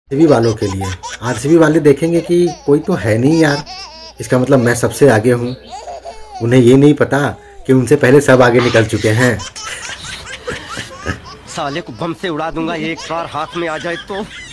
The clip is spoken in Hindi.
आरसीबी वालों के लिए। आरसीबी वाले देखेंगे कि कोई तो है नहीं यार, इसका मतलब मैं सबसे आगे हूँ। उन्हें ये नहीं पता कि उनसे पहले सब आगे निकल चुके हैं। साले को बम से उड़ा दूंगा एक बार हाथ में आ जाए तो।